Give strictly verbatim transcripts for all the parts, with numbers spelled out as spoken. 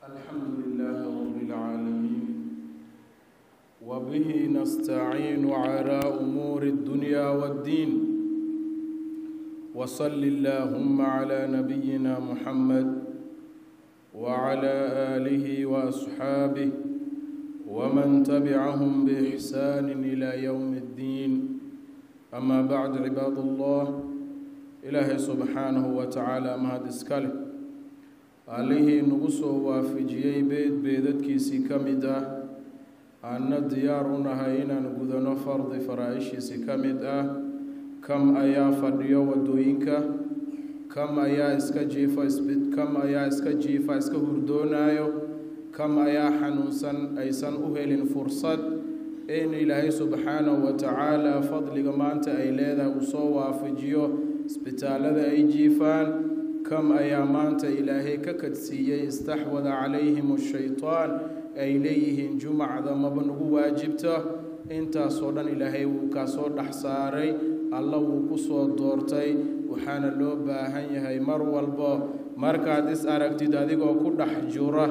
الحمد لله رب العالمين وبه نستعين على أمور الدنيا والدين وصل اللهم على نبينا محمد وعلى آله وأصحابه ومن تبعهم بإحسان إلى يوم الدين أما بعد عباد الله إلهي سبحانه وتعالى مهد اسكاله عليه نغسو وافجيي بيت بيدتكيسي كمدا أن ديارنا هينا نقودنا فرض فرائشيسي كمدا كم أيا فرديو ودوينكا كم أيا اسكا جيفا اسبت كم أيا اسكا جيفا اسكا هردونايو كم أيا حنوسا أيسان أهل فرصد إن إلهي سبحانه وتعالى فضل ما أنت أيلاذا وصو وافجيو اسبتالذا أي جيفان كم أيامانت إلهي ككتسيي استحوذ عليهم الشيطان إليهم جمع ذا مبنه واجبته انت صدن إلهي وكاسود حساري الله وكسود دورتي وحان اللوبة هاي مر والبا مركز اسأرك تداديك وكل حجورة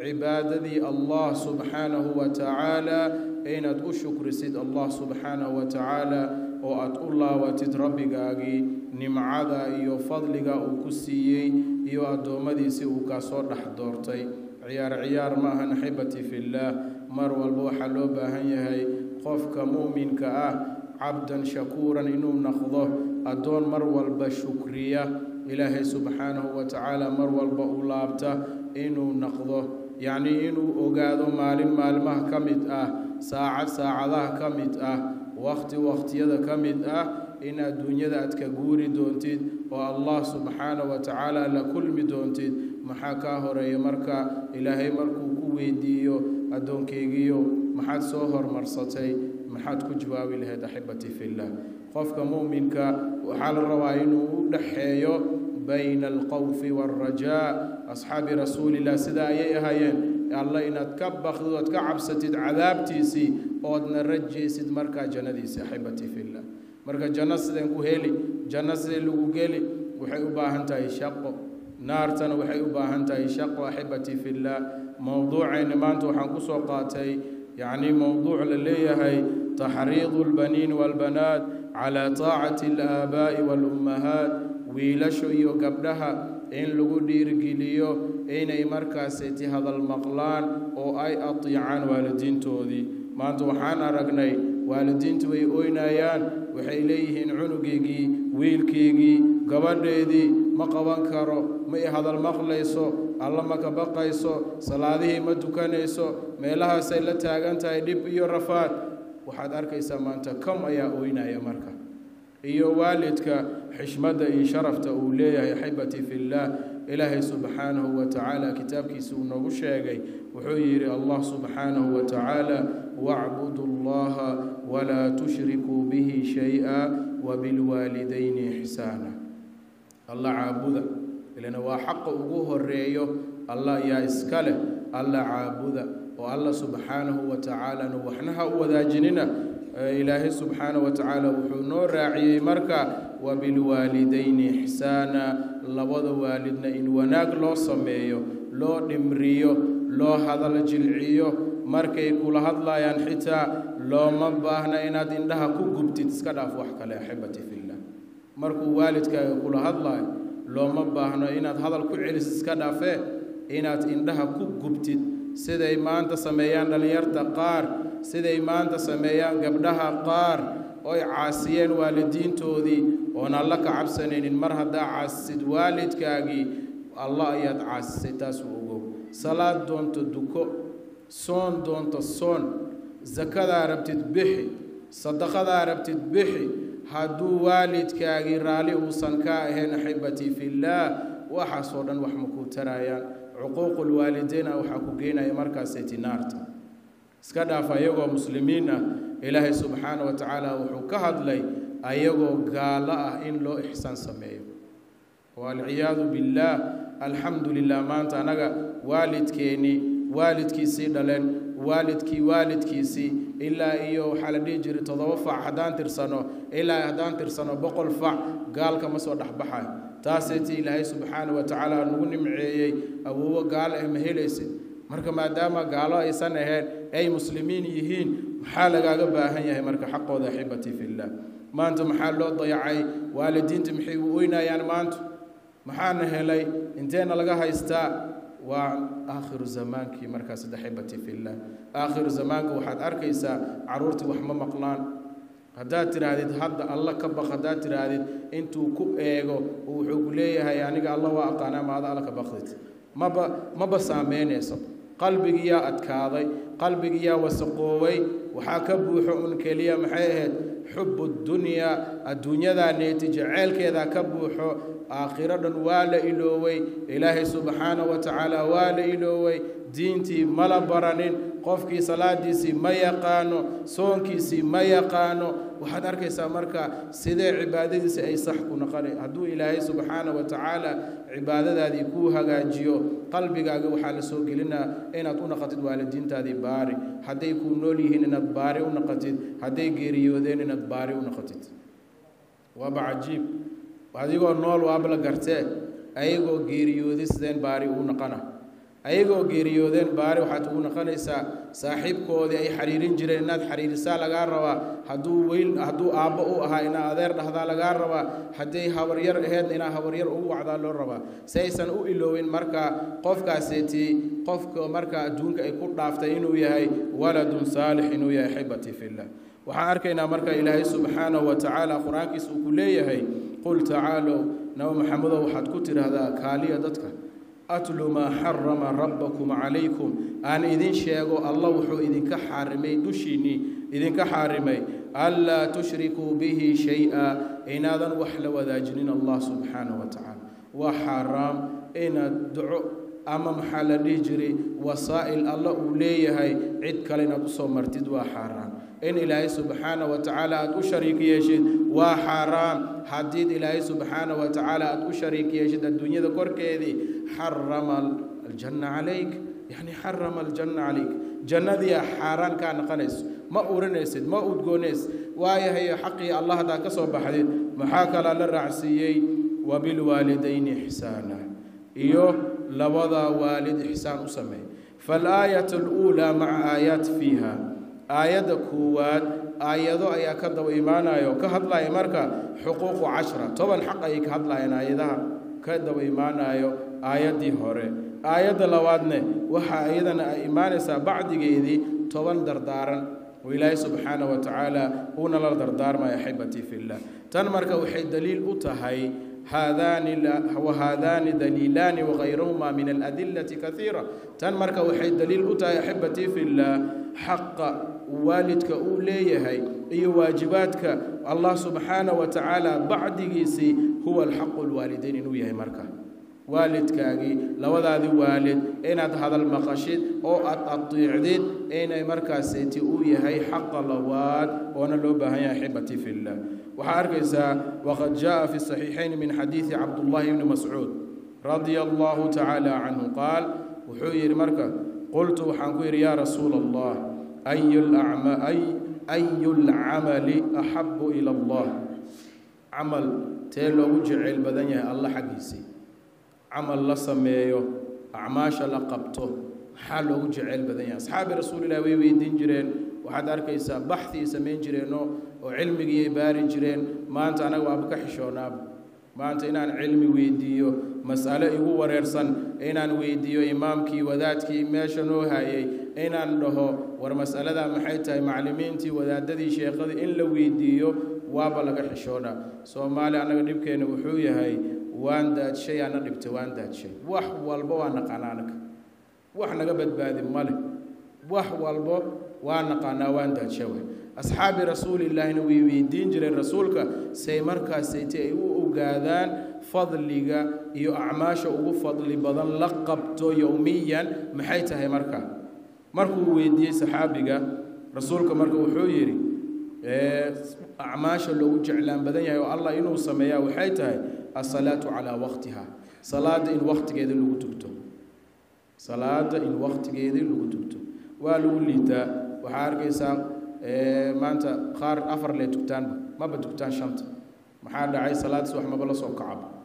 عبادة الله سبحانه وتعالى أين أشكر سيد الله سبحانه وتعالى وأتقول الله وتتربك أجي نمعذا إيو فضلك وكسيي إيو أدومديسي وكاسور حضورتي عيار عيار ما نحبتي في الله مر والبوحة لوبة هاي قفك مؤمن كأه عبدا شكورا إنو نخضه أدون مر والبشكرية إلهي سبحانه وتعالى مر والبأولابته إنو نخضه يعني إنو أقادو مال مال ما كمت أه ساعة ساعة كمت أه وقت وقت يدا كمت أه إن الدنيا ذات كجوري دونتيد والله سبحانه وتعالى لكل مدونتيد محاكاه رأي مركا إلهي مركو كوي ديو أدون كيجيو محد سوهر مرصتي محد كجوابي لهذا أحبتي في الله خوفك مؤمنك وحال الروائن دحيو بين الخوف والرجاء أصحاب رسول الله سدا يهين الله إن تكبخ وتكعب ستد عذابتي سي أودنا رجي سد مركا جندي أحبتي في الله marka janna sideen ku heli janna sideen lagu geli waxay u baahan tahay shaqo naartana waxay u baahan tahay shaqo ahibati fillah mawduucayna maanta waxaan ku soo qaatay yani mawduuc la leeyahay tahriidul banin wal banat ala ta'ati al aaba'i wal ummahat wiilasho iyo gabdhaha in lagu dhiirigeliyo inay markaas ti hadal maqlaan oo ay atiicaan waalidiintoodii maanta waxaan aragnay waalidiintu way ooynayaan waxay leeyihiin cunugeygii wiilkeygii gabadheedii ma qaban karo ma i hadal maqlayso alla ma ka baqayso salaadihii ma tukanayso meelahaasay la taagan tahay dhib iyo rafaad waxaad arkaysaa maanta kam ayaa ooynaya marka iyo waalidka xishmada iyo sharafta uu leeyahay xibati fillah ilaahay subhanahu wa ta'ala kitaabkiisa uu noogu sheegay wuxuu yiri allah subhanahu wa ta'ala wa'budu allaha ولا تشركوا به شيئا وبالوالدين إحسانا الله عابدا لأنه هو حق أبوه الرئيو الله يا إسكاله الله عابدا والله سبحانه وتعالى نوحنها وذا جننا إلهي سبحانه وتعالى وحنور راعي مركا وبالوالدين إحسانا لوض والدنا إن وناق لو سميو لو نمريو لو هذا الجلعيو markay kula hadlayaan xitaa looma baahna inaad indhaha ku gubtid iska dhaaf wax kale ahibati fillah markuu waalidkaaga kula hadlayo looma baahna inaad hadal ku celis iska dhaafee inaad indhaha ku gubtid siday maanta sameeyaan dhalinyarta qaar siday maanta sameeyaan gabdhaha qaar oo ay caasiyeen waalidiintoodii oon alla ka cabsanaynin mar haddaa caasid waalidkaagii allah ayaad caasisay taas u ogow salaad doonto duko صون دونت صون زكاة ربتت بحي صدقة ربتت بحي هادو والد كاغي رالي وصنكا هنا حبتي في الله وحصودا وحمكو ترايان عقوق الوالدين وحقوقينا يمركا سيتي نارتا سكدا فايغو مسلمين إلهي سبحانه وتعالى وحكهد لي أيغو قالا إن لو إحسان سميو والعياذ بالله الحمد لله ما أنت نغا والد كيني والدكيسي دلن والدكي والدكيسي إلا إيو حالدي جري تضوفع حدان ترسانو إلا حدان ترسانو بقول فع قال كما سو دحبحا taasaytii ilaahay subxaanahu wa tacaala nagu nimceeyey awoowo gaalo ah ma helaysid marka maadaama gaalo aysan ahayn ay muslimiin yihiin maxaa lagaaga baahan yahay marka xaqooda axibatii fillah maanta maxaa loo dayacay waalidiinta maxay u oynayaan maanta maxaana helay inteena laga haystaa waa aakhiru zamaankii markaas axibatii fillah aakhiru zamaanka waxaad arkaysaa caruurtii wax ma maqlaan haddaad tiraahdid hadda alla ka baq haddaad tiraahdid intuu ku eego wuxuu ku leeyahay aniga alla waa aqaanaa maada alla ka baqdid maba maba saameynayso qalbigiyaa adkaaday qalbigiyaa wasaqooway waxaa ka buuxo un keliya maxay ahayd xubu dunyaa adduunyadaa neeti jaceylkeedaa ka buuxo aakhiro dhan waa la ilooway ilaahay subxaanahu wa tacaala waa la ilooway diintii mala baranin qofkii salaadiisii ma yaqaano soonkiisii ma yaqaano waxaad arkaysaa marka sidee cibaadadiisii ay sax ku noqonay hadduu ilaahay subxaanahu wa tacaala cibaadadaadii kuu hagaajiyo qalbigaaga waxaa la soo gelinaa inaad u noqotid waalidiintaadii baari hadday kuu nool yihiin inaad baari u noqotid hadday geeriyoodeen inaad baari u noqotid waaba cajiib adigoo nool waaba la gartee ayagoo geeriyooday sideen baari uu noqona ayagoo geeriyoodeen baari waxaad ugu noqonaysaa saaxiibkoodii ay xiriirin jireen inaad xiriirisaa lagaa rabaa hadduu weyl hadduu aabbo u ahaa inaad adeer dhahdaa lagaa rabaa hadday habaryar aheed inaad habaryar ugu wacdaa loo rabaa si aysan u iloowin markaa qofkaaseetii qofka markaa adduunka ay ku dhaaftay inuu yahay waladun saalix inuu yahay xibatii fillah waxaan arkaynaa marka ilaahay subxaanahu wa tacaala qur-aankiisa uu ku leeyahay qul tacaalow nabi maxamedow waxaad ku tidhaahdaa kaaliya dadka atlu maa xarama rabbakum calaykum aan idin sheego allah wuxuu idinka xaarimay dushiinnii idinka xaarimay anlaa tushrikuu bihi shay-a inaadan wax la wadaajinin allah subxaanahu wa tacaala waa xaaraam inaad duco ama maxaa la dhihi jiray wasaa'il allah uu leeyahay cid kale inaad usoo martid waa xaaraam in ilaahay subxaanahu wa tacaala aad u shariik yeeshid waa xaaraam haddiid ilaahay subxaanahu wa tacaala aad u shariik yeeshid adduunyada korkeedii xarama aljanna calayk yani xarama aljanna calayk jannadiia xaaraan kaa noqonayso ma urinaysid ma udgoonaysid waayahay xaqii allah haddaad ka soo baxdid maxaa kalaa la raacsiiyey wabilwaalidayni ixsaana iyo labada waalid ixsaan u sameey faalaayat aluulaa maca aayaat fiiha aayadda koowaad aayado ayaa ka daba imaanayo ka hadlaya marka xuquuqu cashra toban xaq ayay ka hadlayaan aayadaha ka daba imaanayo aayaddii hore aayadda labaadne waxaa iyadana ay imaanaysaa bacdigeedii toban dardaaran oo ilaahay subxaanahu wa tacaala uuna la dardaarmaya xibatii fillah tan marka waxay daliil u tahay haadaani wahaadaani daliilaani wagayruhuma min aladillati kaiira tan marka waxay daliil u tahay axibatii fillah xaqa waalidka uu leeyahay iyo waajibaadka allah subxaanahu wa tacaala bacdigiisii huwa alxaqu lwaalidayn inuu yahay marka waalidkaagii labadaadii waalid inaad hadal maqashid oo aad atiicdid inay markaaseeti uu yahay xaqa labaad oona loo baahan yahay axibatii fillah waxaa arkaysaa waqad jaa fi saxiixayn min xadiidi cabdullahi ibni mascuud radia allahu tacaala canhu qaal wuxuu yidhi marka qultu waxaan ku yidhi yaa rasuula allah ayu lcamali axabu ila allah camal tee loogu jeceyl badan yahay alla xaggiisii camal la sameeyo acmaasha la qabto maxaa loogu jeceyl badan yahay asxaabi rasuulillahi way weydiin jireen waxaad arkaysaa baxi ay samayn jireenoo oo cilmigii ay baari jireen maanta anaga waaba ka xishoonaaba maanta inaan cilmi weydiiyo mas'alo igu wareersan inaan weydiiyo imaamkii wadaadkii meesha noo hayay inaan dhaho war mas'aladaa maxay tahay macallimiintii wadaadadii sheekadii in la weydiiyo waaba laga xishoonaa soomaali annaga dhibkeena wuxuu yahay waan daadshay ana dhibtay waan daadshay wax walba waa naqaanaa anaga wax naga badbaadi male wax walbo waa naqaanaa waan daadshay way asxaabi rasuulillaahina way weydiin jireen rasuulka say markaasayte ay u ogaadaan fadliga iyo acmaasha ugu fadli badan la qabto yowmiyan maxay tahay marka markuu weydiiyey saxaabiga rasuulka marka wuxuu yidhi acmaasha loogu jeclaan badan yahay oo allah inuu sameeyaa waxay tahay asalaatu calaa waqtiha salaada in waqtigeeda lagu tugto salaada in waqtigeedii lagu tugto waa lagu liitaa waxaa arkaysaa maanta qaar afar lee tugtaanba maba tugtaan shanta maxaa dhacay salaad subax maba la soo kacaba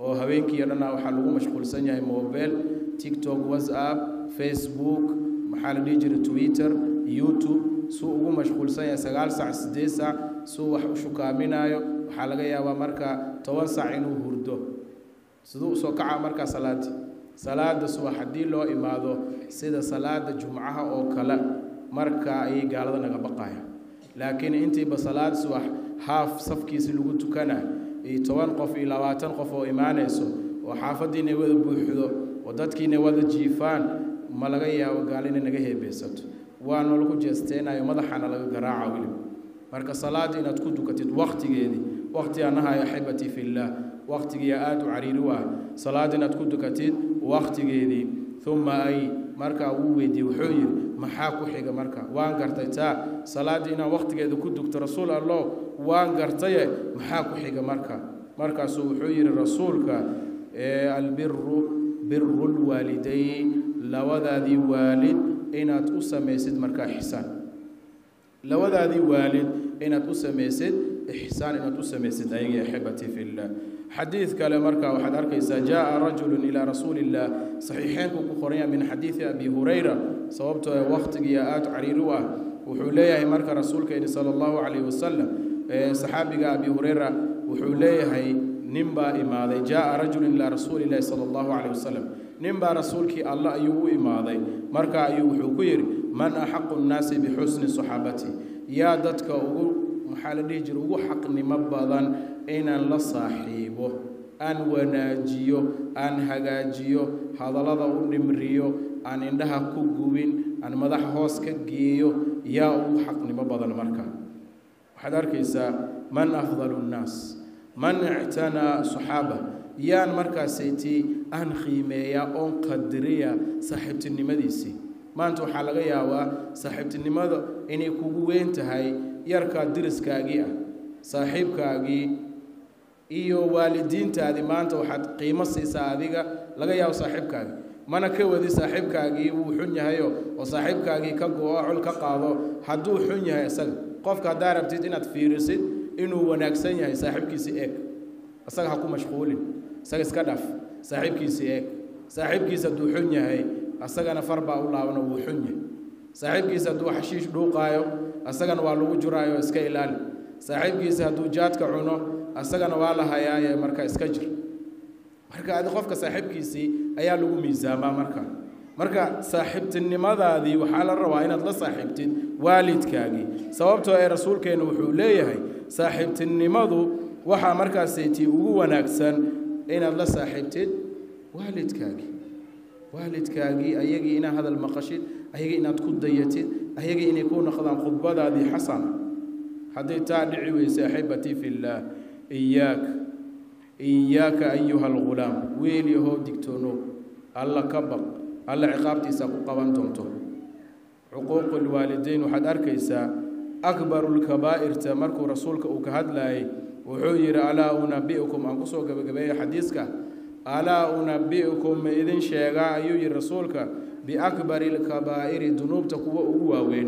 oo habeenkii dhanna waxa lagu mashquulsan yahay mobile TikTok WhatsApp Facebook maxaa la dhihi jiray Twitter YouTube suu ugu mashquulsan yahay sagaal saac sideed saac suu wax u shukaaminayo waxa laga yaabaa marka toban saac inuu hurdo sidoo soo kaca marka salaad salaada subax hadii loo imaado sida salaada jumcaha oo kale marka ay gaalada naga baqaya laakiin intii ba salaad subax half safkiisa lagu tukana ee toban qof iyo labaatan qof oo iimaanayso oo xaafadiina wada buuxdo oo dadkiina wada jiifaan ma laga yaabo gaalina naga heebeysato waana lagu jeesteenayo madaxana laga garaaca wili marka salaad inaad ku dukatid waqtigeedi waqti anaha ya xibati fillah waqtiga aad u cariiri waa salaad inaad ku dukatid waqtigeedi thumma ay marka uu weydii wuxuu yiri maxaa ku xiga marka waan gartay taa salaad ina waqtigeeda ku dugto rasuul allah waan gartay maxaa ku xiga marka markaas wuxuu yiri rasuulka ee albirru birrul walidayn lawadaadi walid inaad u sameeysid marka ihsaan lawadaadi walid inaad u sameeysid ihsaan inaad u sameeysid ayaga xibati fillah حديث كلام مركا وحد أركيس جاء رجل إلى رسول الله صحيحين كوكوريا من حديث أبي هريرة صوبته وقت جاءات عريروه وحوليه مركا رسولك صلى الله عليه وسلم صحابي أبي هريرة وحوليه نمبا إماذي جاء رجل إلى رسول الله صلى الله عليه وسلم نمبا رسولك الله أيوه إماذي مركا أيوه حكير من أحق الناس بحسن صحابتي يا دتك أقول محل ديجر وحق نمبضا إن الله صاحبه أن وناجيو أن هجاجيو هذا لذا ونمريو أن عندها كوجوين أن مدح هوس كجيو يا وحق نمبضا المركا حدار كيسا من أفضل الناس من اعتنى صحابة يا المركا سيتي أن خيمية أن قدرية صاحبة النمديسي ما أنتو حلقة يا صاحبة النمد إني كوجوين تهاي يركا درس كاجيا صاحب كاجي iyo waalidiintaadi maanta waxaad qiimo siisaa adiga laga yaabo saaxiibkaaga mana ka wadi saaxiibkaagii uu xun yahay oo saaxiibkaagii ka go'o ka qaado haduu xun yahay asaga qofka daarabtid inaad fiirisid inuu wanaagsan yahay saaxiibkiisa eeg asaga ha ku mashquulin asaga iska dhaf saaxiibkiisa eeg saaxiibkiisa haduu xun yahay asagana farba u laabana uu xun yahay saaxiibkiisa haduu xashiish dhuuqaayo asagana waa lagu juraayo iska ilaali saaxiibkiisa haduu jaadka cuno asagana waa la hayaa marka iska jir marka aad qofka saaxiibkiisi ayaa lagu miisaama marka marka saaxiibtinimadaadii waxa la rabaa inaad la saaxiibtid waalidkaagi sababtoo ay rasuulkeena wuxuu leeyahay saaxiibtinimadu waxa markaas seetii ugu wanaagsan inaad la saaxiibtid waalidkaagi waalidkaagi ayagii ina hadal maqashid ayagii inaad ku dayatid ayagii inay ku noqdaan khudbadaadii xasan hadii taa dhici weysay xibati fillah إياك إياك أيها الغلام ويل يهو دكتونو الله كبق الله عقابتي ساقو قوان تونتو عقوق الوالدين وحد أركيسا أكبر الكبائر تمركو رسولك وكهد لاي وحير ألا أنبئكم أنقصوا قبقبية حديثك ألا أنبئكم إذن شيغا أيوي رسولك بأكبر الكبائر ذنوب تقوى أواوين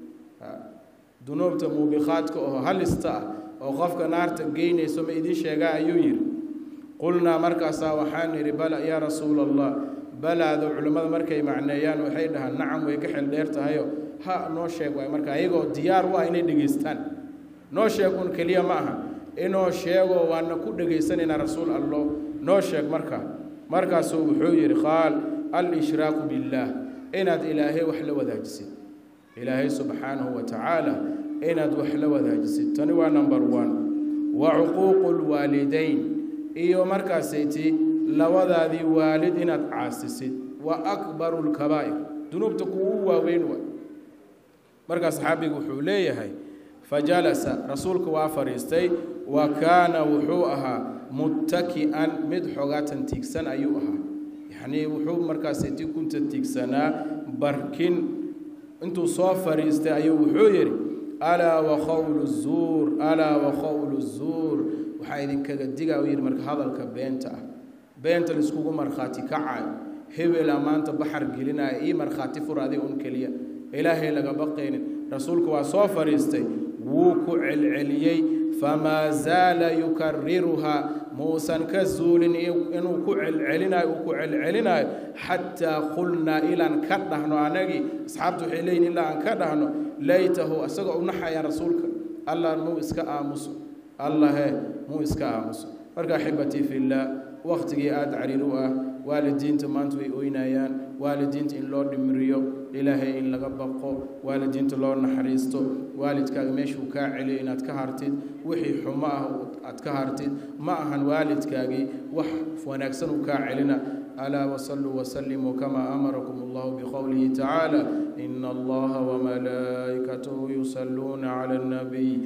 ذنوب تموبخاتك هل استاء oo qofka naarta geynayso ma idin sheega ayuu yiri qulna markaasa waxaan yiri bala ya rasuulallah balaadu culimada markay macneeyaan waxay dhahaan nacam way ka xil dheer tahay ha noo sheeg way marka ayagoo diyaar waa inay dhageystaan noo sheegun kaliya ma aha inoo sheego waana ku dhageysanayna rasuul allah noo sheeg marka markaas wuxuu yiri qaal al ishraaku billah inaad ilaahay wax la wadaajisid ilaahay subhanahu wa ta'ala inaad wax la wadaajisid tani waa number one wa uquuqul walidayn iyo markaaseeti lawadaadi waalid inaad caasisid wa akbarul kabaa'ir dunuubta kugu waaweyn waa marka saxaabigu wuxuu leeyahay fajalasa rasuulku waa fariistay wa kaana wuxuu ahaa muttaki'an mid xogaatan tiigsan ayuu ahaa yani wuxuu markaaseeti kunta tiigsanaa barkin intuu soo fariistay ayuu wuxuu yiri ألا وقول الزور ألا وقول الزور وحايدين كجديجا وير مرك هذا الكبينتا بينتا لسكوجو مرخاتي كعاي هبل أمانة بحر جلنا إيه مرخاتي فرادي أنكليا إلهي لقى بقين رسولك وصافر يستي وكو علعليي فما زال يكررها موسى كزول إنه كعل علنا وكعل علنا حتى قلنا إلى أن كرهن عناجي أصحابته حلين إلا أن كرهن ليته أسقع نحى يا رسولك الله مو إسكا آمس الله مو إسكا آمس أرجع حبتي في الله وقتك آد عريروه والدين تمانتوي أوينايان والدين إن لورد مريو إلهي إن لغبقو والدين تلور نحريستو والدك مشو كاعلي إن أتكهرتid وحي حماه أتكهرتid معهن والدك وح فونكسن كاعلنا ألا وصلوا وسلموا كما أمركم الله بقوله تعالى إن الله وملائكته يصلون على النبي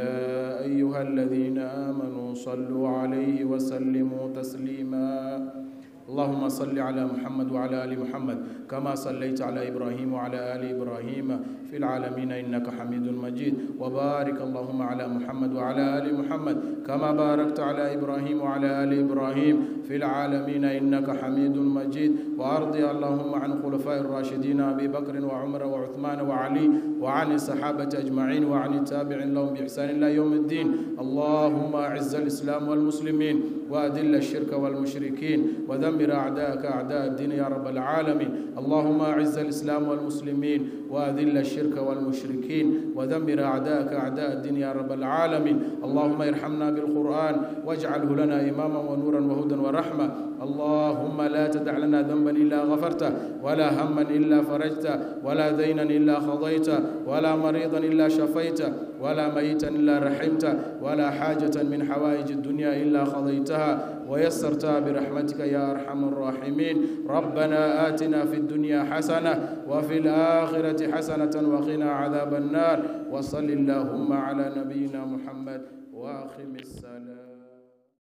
يا أيها الذين آمنوا صلوا عليه وسلموا تسليما اللهم صل على محمد وعلى آل محمد كما صليت على إبراهيم وعلى آل إبراهيم في العالمين إنك حميد مجيد وبارك اللهم على محمد وعلى آل محمد كما باركت على إبراهيم وعلى آل إبراهيم في العالمين إنك حميد مجيد وأرضي اللهم عن خلفاء الراشدين أبي بكر وعمر وعثمان وعلي وعن الصحابة أجمعين وعن التابعين لهم بإحسان إلى يوم الدين اللهم أعز الإسلام والمسلمين وأذل الشرك والمشركين ودمر أعداءك أعداء الدين يا رب العالمين اللهم أعز الإسلام والمسلمين وأذل الشرك والمشركين ودمر أعداءك أعداء الدين يا رب العالمين اللهم ارحمنا بالقرآن واجعله لنا إماما ونورا وهدى ورحمة اللهم لا تدع لنا ذنبا إلا غفرته ولا هما إلا فرجته ولا دينا إلا قضيته ولا مريضا إلا شفيته ولا ميتا إلا رحمته ولا حاجة من حوائج الدنيا إلا قضيتها ويسرتها برحمتك يا أرحم الراحمين ربنا آتنا في الدنيا حسنة وفي الآخرة حسنة وقنا عذاب النار وصل اللهم على نبينا محمد وأقم السلام.